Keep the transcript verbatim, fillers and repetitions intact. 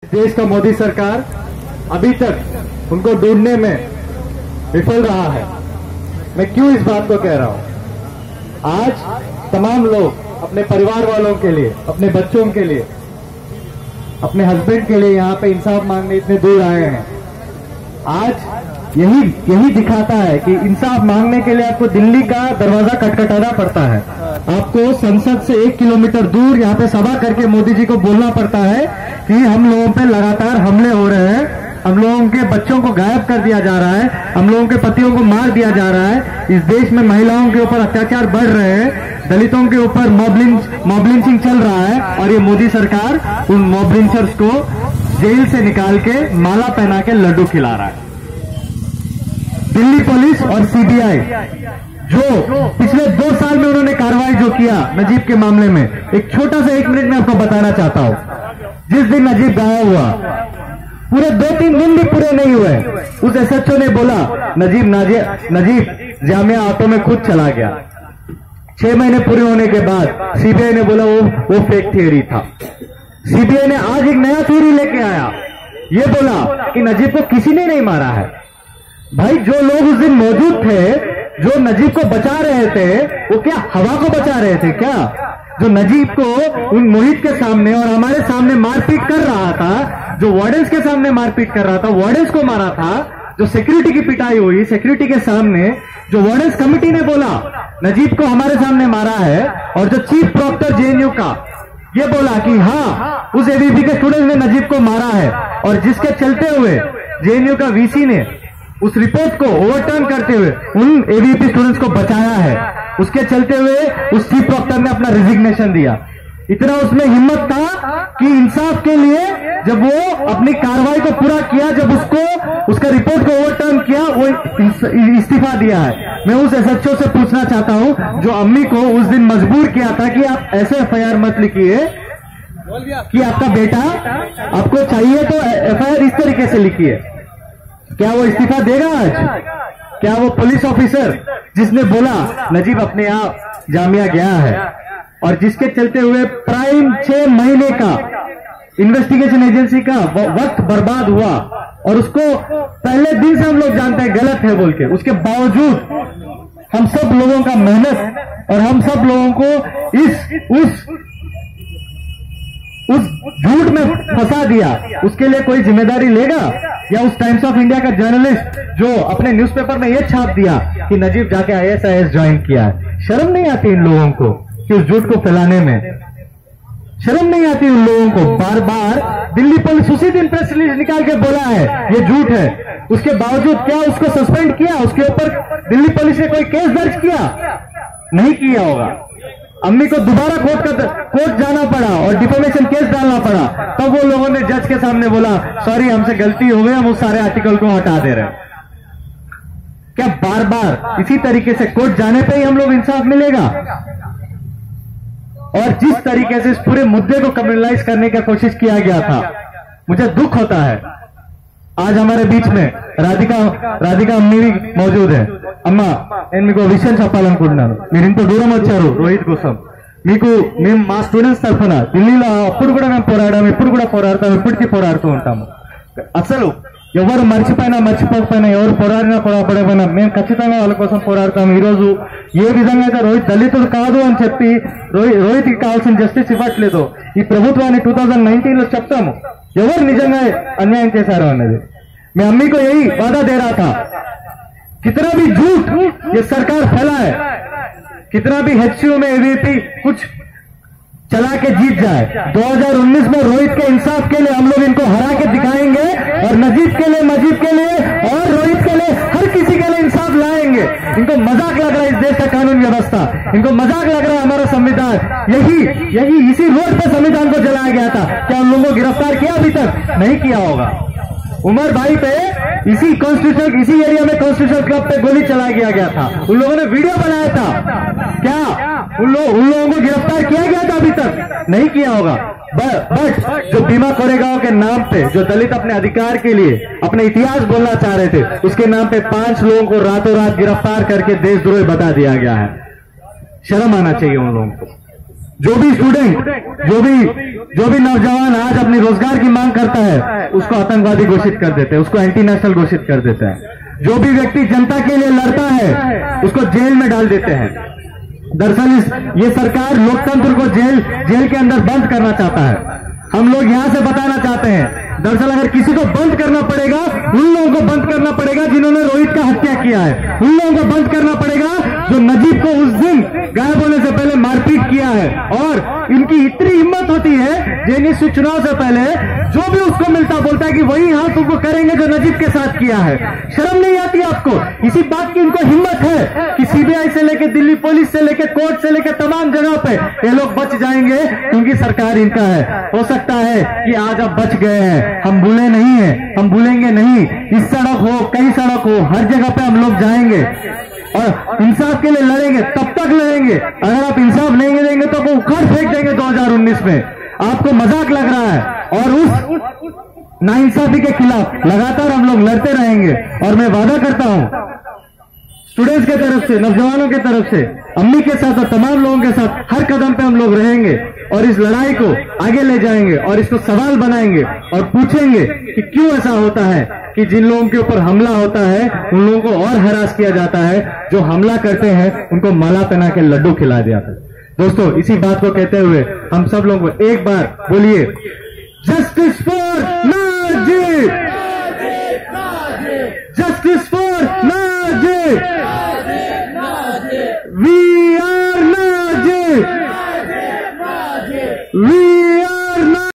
देश का मोदी सरकार अभी तक उनको ढूंढने में विफल रहा है। मैं क्यों इस बात को कह रहा हूं? आज तमाम लोग अपने परिवार वालों के लिए, अपने बच्चों के लिए, अपने हस्बैंड के लिए यहाँ पे इंसाफ मांगने इतने दूर आए हैं। आज यही यही दिखाता है कि इंसाफ मांगने के लिए आपको दिल्ली का दरवाजा खटखटाना पड़ता है। आपको संसद से एक किलोमीटर दूर यहाँ पे सभा करके मोदी जी को बोलना पड़ता है कि हम लोगों पे लगातार हमले हो रहे हैं, हम लोगों के बच्चों को गायब कर दिया जा रहा है, हम लोगों के पतियों को मार दिया जा रहा है, इस देश में महिलाओं के ऊपर अत्याचार बढ़ रहे हैं, दलितों के ऊपर मॉब लिंच मॉब लिंचिंग चल रहा है, और ये मोदी सरकार उन मॉब लिंचर्स को जेल से निकाल के माला पहना के लड्डू खिला रहा है। दिल्ली पुलिस और सीबीआई जो पिछले दो साल में उन्होंने कार्रवाई जो किया नजीब के मामले में, एक छोटा सा एक मिनट में आपको बताना चाहता हूं। जिस दिन नजीब गायब हुआ, पूरे दो तीन दिन भी पूरे नहीं हुए, उस एसएचओ ने बोला नजीब नजीब जामिया ऑटो में खुद चला गया। छह महीने पूरे होने के बाद सीबीआई ने बोला वो वो फेक थियरी था। सीबीआई ने आज एक नया थियरी लेके आया, ये बोला कि नजीब को किसी ने नहीं मारा है। भाई, जो लोग उस दिन मौजूद थे, जो नजीब को बचा रहे थे, वो क्या हवा को बचा रहे थे क्या? जो नजीब को उन मोहित के सामने और हमारे सामने मारपीट कर रहा था, जो वार्डन्स के सामने मारपीट कर रहा था, वार्डन्स को मारा था, जो सिक्योरिटी की पिटाई हुई सिक्योरिटी के सामने, जो वार्डन्स कमिटी ने बोला नजीब को हमारे सामने मारा है, और जो चीफ प्रॉक्टर जेएनयू का ये बोला कि हाँ उस एबीपी के स्टूडेंट ने नजीब को मारा है, और जिसके चलते हुए जेएनयू का वीसी ने उस रिपोर्ट को ओवरटर्न करते हुए उन एबीपी स्टूडेंट्स को बचाया है, उसके चलते हुए उस चीफ प्रॉक्टर ने अपना रिजिग्नेशन दिया। इतना उसमें हिम्मत था कि इंसाफ के लिए जब वो अपनी कार्रवाई को पूरा किया, जब उसको उसका रिपोर्ट को ओवरटर्न किया, वो इस्तीफा दिया है। मैं उस एसएचओ से पूछना चाहता हूं जो अम्मी को उस दिन मजबूर किया था कि आप ऐसे एफआईआर मत लिखिए कि आपका बेटा आपको चाहिए तो एफआईआर इस तरीके से लिखिए। क्या वो इस्तीफा देगा आज? क्या वो पुलिस ऑफिसर जिसने बोला नजीब अपने आप जामिया गया है, और जिसके चलते हुए प्राइम छह महीने का इन्वेस्टिगेशन एजेंसी का वक्त बर्बाद हुआ, और उसको पहले दिन से हम लोग जानते हैं गलत है बोल के, उसके बावजूद हम सब लोगों का मेहनत और हम सब लोगों को इस उस उस झूठ में फंसा दिया, उसके लिए कोई जिम्मेदारी लेगा? या उस टाइम्स ऑफ इंडिया का जर्नलिस्ट जो अपने न्यूज़पेपर में यह छाप दिया कि नजीब जाके आईएएस ज्वाइन किया है? शर्म नहीं आती इन लोगों को कि उस झूठ को फैलाने में? शर्म नहीं आती उन लोगों को? बार बार दिल्ली पुलिस उसी दिन प्रेस रिलीज निकाल के बोला है ये झूठ है, उसके बावजूद क्या उसको सस्पेंड किया? उसके ऊपर दिल्ली पुलिस ने कोई केस दर्ज किया? नहीं किया होगा। अम्मी को दोबारा कोर्ट का कोर्ट जाना पड़ा और डिफेमेशन केस डालना पड़ा, तब वो लोगों ने जज के सामने बोला सॉरी हमसे गलती हो गई, हम उस सारे आर्टिकल को हटा दे रहे हैं। क्या बार बार इसी तरीके से कोर्ट जाने पे ही हम लोग इंसाफ मिलेगा? और जिस तरीके से इस पूरे मुद्दे को कम्युनलाइज करने की कोशिश किया गया था, मुझे दुख होता है। आज हमारे बीच में राधिका राधिका अम्मी भी मौजूद है। అమ్మా నేను మీకు విషయం చెప్పాలనుకుంటున్నాను, మీరు ఇంత దూరం వచ్చారు రోహిత్ కోసం, మీకు మేము మా స్టూడెంట్స్ తరఫున ఢిల్లీలో అప్పుడు కూడా మేము పోరాడాము, ఇప్పుడు కూడా పోరాడతాం, ఇప్పటికీ పోరాడుతూ ఉంటాము. అసలు ఎవరు మర్చిపోయినా మర్చిపోకపోయినా, ఎవరు పోరాడినా పోరాడకపోయినా మేము ఖచ్చితంగా వాళ్ళ కోసం పోరాడతాం. ఈరోజు ఏ విధంగా అయితే రోహిత్ దళితుడు కాదు అని చెప్పి రోహిత్కి కావాల్సిన జస్టిస్ ఇవ్వట్లేదు, ఈ ప్రభుత్వాన్ని టూ థౌజండ్ నైన్టీన్ లో చెప్తాము ఎవరు నిజంగా అన్యాయం చేశారు అన్నది. मैं अम्मी को यही वादा दे रहा था, कितना भी झूठ ये सरकार फैला है, कितना भी एचसीयू में एबीपी कुछ चला के जीत जाए, दो हज़ार उन्नीस में रोहित के इंसाफ के लिए हम लोग इनको हरा के दिखाएंगे, और नजीब के लिए, मजीद के लिए और रोहित के लिए, हर किसी के लिए इंसाफ लाएंगे। इनको मजाक लग रहा है इस देश का कानून व्यवस्था, इनको मजाक लग रहा है हमारा संविधान। यही यही इसी रोड पे संविधान को जलाया गया था। क्या उन लोगों को गिरफ्तार किया? अभी तक नहीं किया होगा। उमर भाई पे इसी कॉन्स्टिट्यूशन इसी एरिया में कॉन्स्टिट्यूशन क्लब पे गोली चला गया गया था, उन लोगों ने वीडियो बनाया था। क्या उन लोग उन लोगों को गिरफ्तार किया गया था? अभी तक नहीं किया होगा। बट जो भीमा कोरेगांव के नाम पे, जो दलित अपने अधिकार के लिए अपने इतिहास बोलना चाह रहे थे, उसके नाम पे पांच लोगों को रातों रात गिरफ्तार करके देशद्रोही बता दिया गया है। शर्म आना चाहिए उन लोगों को। जो भी स्टूडेंट, जो भी जो भी नौजवान आज अपनी रोजगार की मांग करता है, उसको आतंकवादी घोषित कर देते हैं, उसको एंटी नेशनल घोषित कर देते हैं। जो भी व्यक्ति जनता के लिए लड़ता है उसको जेल में डाल देते हैं। दरअसल इस ये सरकार लोकतंत्र को जेल जेल के अंदर बंद करना चाहता है। हम लोग यहां से बताना चाहते हैं, दरअसल अगर किसी को बंद करना पड़ेगा, उन लोगों को बंद करना पड़ेगा जिन्होंने रोहित का हत्या किया है। उन लोगों को बंद करना पड़ेगा जो नजीब को उस दिन गायब होने से पहले मारपीट किया है। और इनकी इतनी हिम्मत होती है, जेएनयूएसयू चुनाव से पहले जो भी उसको मिलता बोलता है कि वही हाथ उनको करेंगे जो नजीब के साथ किया है। शर्म नहीं आती आपको? इसी बात की इनको हिम्मत है कि सीबीआई से लेकर दिल्ली पुलिस से लेकर कोर्ट से लेकर तमाम जगह पे ये लोग बच जाएंगे क्योंकि सरकार इनका है। हो सकता है कि आज आप बच गए हैं, हम भूले नहीं है, हम भूलेंगे नहीं। इस सड़क हो, कई सड़क हो, हर जगह पे हम लोग जाएंगे और इंसाफ के लिए लड़ेंगे, तब तक लड़ेंगे। अगर आप इंसाफ नहीं देंगे तो वो उखाड़ फेंक देंगे दो हज़ार उन्नीस में। आपको मजाक लग रहा है और उस नाइंसाफी के खिलाफ लगातार हम लोग लड़ते रहेंगे। और मैं वादा करता हूं स्टूडेंट्स के तरफ से, नौजवानों के तरफ से, अम्मी के साथ और तमाम लोगों के साथ हर कदम पे हम लोग रहेंगे और इस लड़ाई को आगे ले जाएंगे और इसको सवाल बनाएंगे और पूछेंगे कि क्यों ऐसा होता है कि जिन लोगों के ऊपर हमला होता है उन लोगों को और हरास किया जाता है, जो हमला करते हैं उनको माला पहना के लड्डू खिला दिया जाता है। दोस्तों, इसी बात को कहते हुए हम सब लोग एक बार बोलिए जस्टिस फॉर नाजिब, जस्टिस